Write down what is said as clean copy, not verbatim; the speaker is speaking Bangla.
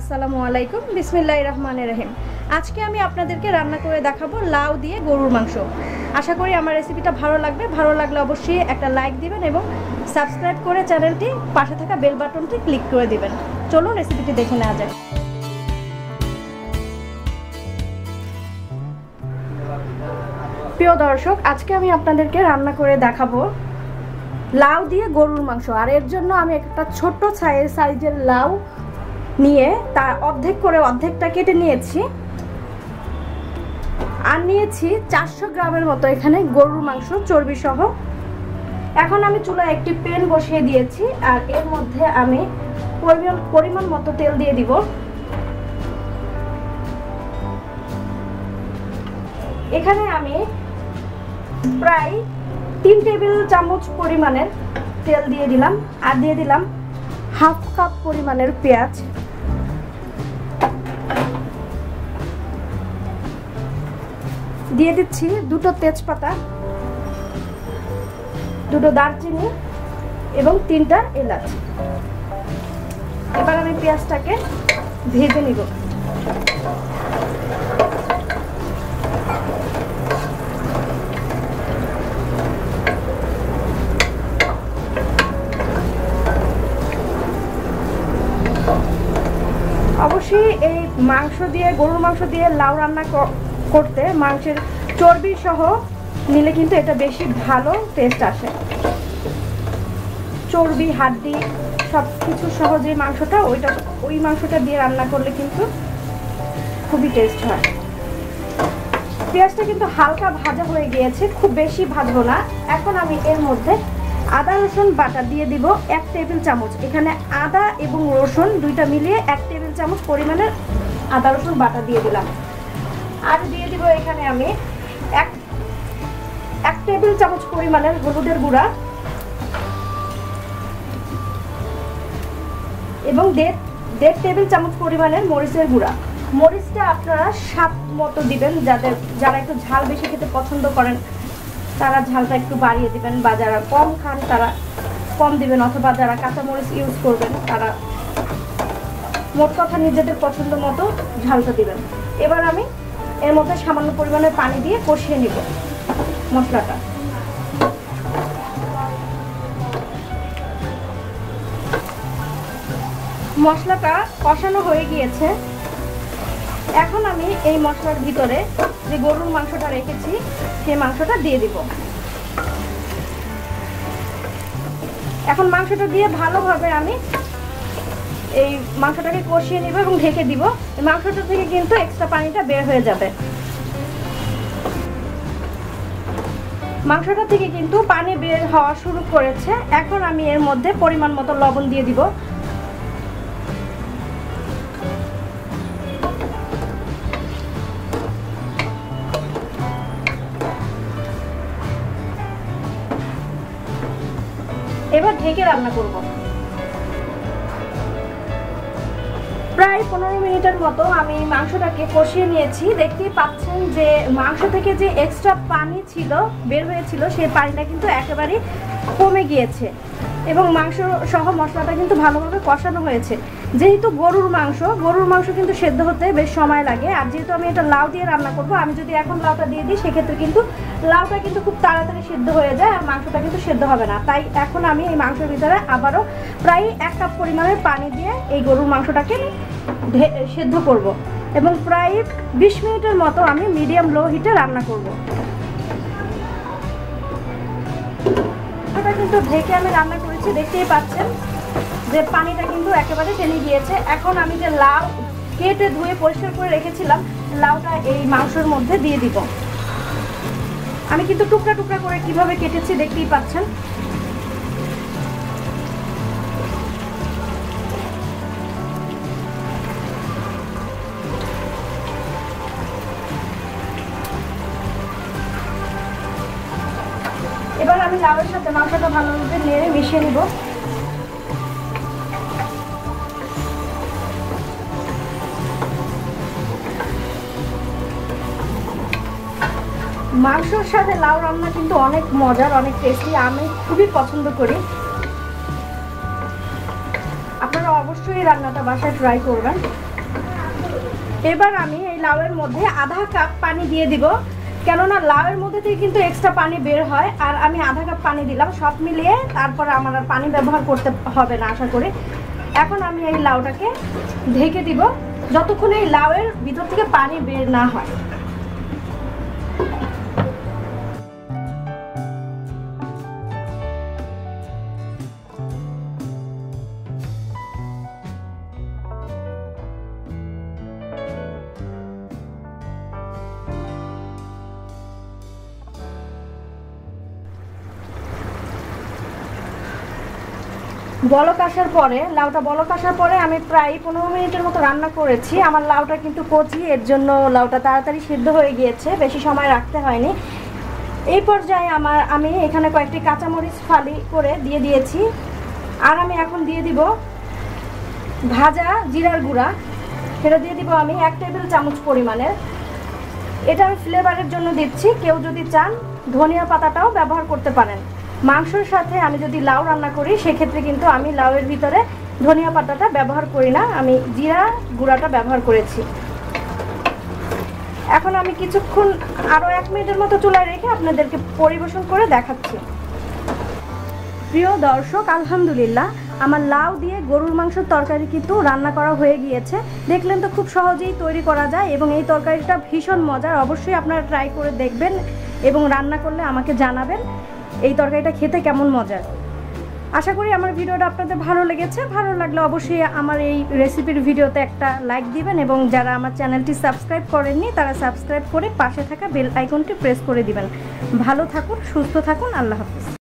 আসসালামু আলাইকুম, বিসমিল্লাহির রহমানির রহিম। আজকে আমি আপনাদেরকে রান্না করে দেখাবো লাউ দিয়ে গরুর মাংস। আশা করি আমার রেসিপিটা ভালো লাগবে। ভালো লাগলে অবশ্যই একটা লাইক দিবেন এবং সাবস্ক্রাইব করে চ্যানেলটি পাশে থাকা বেল বাটনটি ক্লিক করে দিবেন। চলুন রেসিপিটি দেখে নেওয়া যাক। প্রিয় দর্শক, আজকে আমি আপনাদেরকে রান্না করে দেখাবো লাউ দিয়ে গরুর মাংস। আর এর জন্য আমি একটা ছোট্ট সাইজের লাউ নিয়ে তার অর্ধেকটা কেটে নিয়েছি, আর নিয়েছি 400 গ্রামের মতো এখানে গরুর মাংস চর্বি সহ। এখন আমি চুলায় একটি প্যান বসিয়ে দিয়েছি, আর এর মধ্যে আমি পরিমাণ মতো তেল দিয়ে দিব। এখানে আমি প্রায় 3 টেবিল চামচ পরিমাণের তেল দিয়ে দিলাম, আর দিয়ে দিলাম হাফ কাপ পরিমাণের পেঁয়াজ, দিয়ে দিচ্ছি 2টো তেজপাতা, 2টো দারচিনি এবং 3টা এলাচ। এবার আমি পেঁয়াজটাকে ভেজে নিব। অবশ্যই এই মাংস দিয়ে গরুর মাংস দিয়ে লাউ রান্না করতে মাংসের চর্বি সহ নিলে কিন্তু এটা বেশি ভালো টেস্ট আসে। চর্বি হাড্ডি সব কিছু সহ যে মাংসটা ওই মাংসটা দিয়ে রান্না করলে কিন্তু খুবই টেস্ট হয়। পেঁয়াজটা কিন্তু হালকা ভাজা হয়ে গিয়েছে, খুব বেশি ভাজবো না। এখন আমি এর মধ্যে আদা রসুন বাটা দিয়ে দিব 1 টেবিল চামচ। এখানে আদা এবং রসুন দুইটা মিলিয়ে 1 টেবিল চামচ পরিমাণের আদা রসুন বাটা দিয়ে দিলাম। আর দিয়ে দিব এখানে আমি 1 টেবিল চামচ পরিমাণের হলুদের গুঁড়া এবং 1.5 টেবিল চামচ পরিমাণের মরিচের গুঁড়া। মরিচটা আপনারা স্বাদ মতো দিবেন। যারা একটু ঝাল বেশি খেতে পছন্দ করেন তারা ঝালটা একটু বাড়িয়ে দিবেন, বা যারা কম খান তারা কম দিবেন, অথবা যারা কাঁচামরিচ ইউজ করবেন তারা মোট কথা নিজেদের পছন্দ মতো ঝালটা দিবেন। এবার আমি এর মধ্যে সামান্য পরিমাণে পানি দিয়ে কষিয়ে নিব মশলাটা। মশলাটা কষানো হয়ে গিয়েছে। এখন আমি এই মশলার ভিতরে যে গরুর মাংসটা রেখেছি সেই মাংসটা দিয়ে দিব। এখন মাংসটা দিয়ে ভালোভাবে আমি এই মাংসটাকে কষিয়ে নিব এবং ঢেকে দিব। এই মাংসটা থেকে কিন্তু এক্সট্রা পানিটা বের হয়ে যাবে। মাংসটা থেকে কিন্তু পানি বের হওয়া শুরু করেছে। এখন আমি এর মধ্যে পরিমাণ মতো লবণ দিয়ে দিব। এবার ঢেকে রান্না করব। প্রায় 15 মিনিটের মতো আমি মাংসটাকে কষিয়ে নিয়েছি। দেখতেই পাচ্ছেন যে মাংস থেকে যে এক্সট্রা পানি ছিল বের হয়েছিল সেই পানিটা কিন্তু একেবারেই কমে গিয়েছে এবং মাংস সহ মশলাটা কিন্তু ভালোভাবে কষানো হয়েছে। যেহেতু গরুর মাংস কিন্তু সেদ্ধ হতে বেশ সময় লাগে, আর যেহেতু আমি এটা লাউ দিয়ে রান্না করব, আমি যদি এখন লাউটা দিয়ে দিই সেক্ষেত্রে কিন্তু লাউটা কিন্তু খুব তাড়াতাড়ি সেদ্ধ হয়ে যায় আর মাংসটা কিন্তু সেদ্ধ হবে না। তাই এখন আমি এই মাংসের ভিতরে আবারও প্রায় 1 কাপ পরিমাণের পানি দিয়ে এই গরুর মাংসটাকে সেদ্ধ করব এবং প্রায় 20 মিনিটের মতো আমি মিডিয়াম লো হিটে রান্না করব। কিন্তু ঢেকে আমি রান্না করেছি, দেখতেই পাচ্ছেন যে পানিটা কিন্তু একেবারে টেনে গিয়েছে। এখন আমি যে লাউ কেটে ধুয়ে পরিষ্কার করে রেখেছিলাম লাউটা এই মাংসের মধ্যে দিয়ে দিব। আমি কিন্তু টুকরা টুকরা করে কিভাবে কেটেছি দেখতেই পাচ্ছেন। এবার আমি লাউয়ের সাথে মাংসটা ভালোভাবে নেড়ে মিশিয়ে নিব। মাংসের সাথে লাউ রান্না কিন্তু অনেক মজার, অনেক টেস্টি, আমি খুবই পছন্দ করি। আপনারা অবশ্যই রান্নাটা বাসায় ট্রাই করবেন। এবার আমি এই লাউয়ের মধ্যে আধা কাপ পানি দিয়ে দিব, কেননা লাউয়ের মধ্যে থেকে কিন্তু এক্সট্রা পানি বের হয়। আর আমি আধা কাপ পানি দিলাম, সব মিলিয়ে তারপর আমার আর পানি ব্যবহার করতে হবে না আশা করি। এখন আমি এই লাউটাকে ঢেকে দিব যতক্ষণ এই লাউয়ের ভিতর থেকে পানি বের না হয়। বলক আসার পরে লাউটা বলক আসার পরে আমি প্রায় 15 মিনিটের মতো রান্না করেছি। আমার লাউটা কিন্তু কচি, এর জন্য লাউটা তাড়াতাড়ি সিদ্ধ হয়ে গিয়েছে, বেশি সময় রাখতে হয়নি। এই পর্যায়ে আমি এখানে কয়েকটি কাঁচামরিচ ফালি করে দিয়ে দিয়েছি। আর আমি এখন দিয়ে দিব ভাজা জিরার গুঁড়া, সেটা দিয়ে দিব আমি 1 টেবিল চামচ পরিমাণের। এটা আমি ফ্লেভারের জন্য দিচ্ছি, কেউ যদি চান ধনিয়া পাতাটাও ব্যবহার করতে পারেন। মাংসের সাথে আমি যদি লাউ রান্না করি সেক্ষেত্রে কিন্তু আমি লাউয়ের ভিতরে ধনিয়া পাতাটা ব্যবহার করি না, আমি জিরা গুঁড়াটা ব্যবহার করেছি। এখন আমি কিছুক্ষণ আরও 1 মিনিটের মতো চুলায় রেখে আপনাদেরকে পরিবেশন করে দেখাচ্ছি। প্রিয় দর্শক, আলহামদুলিল্লাহ আমার লাউ দিয়ে গরুর মাংসের তরকারি কিন্তু রান্না করা হয়ে গিয়েছে। দেখলেন তো খুব সহজেই তৈরি করা যায় এবং এই তরকারিটা ভীষণ মজার। অবশ্যই আপনারা ট্রাই করে দেখবেন এবং রান্না করলে আমাকে জানাবেন এই তরকারিটা খেতে কেমন মজার। আশা করি আমার ভিডিওটা আপনাদের ভালো লেগেছে। ভালো লাগলে অবশ্যই আমার এই রেসিপির ভিডিওতে একটা লাইক দিবেন এবং যারা আমার চ্যানেলটি সাবস্ক্রাইব করেননি তারা সাবস্ক্রাইব করে পাশে থাকা বেল আইকনটি প্রেস করে দিবেন। ভালো থাকুন, সুস্থ থাকুন, আল্লাহ হাফেজ।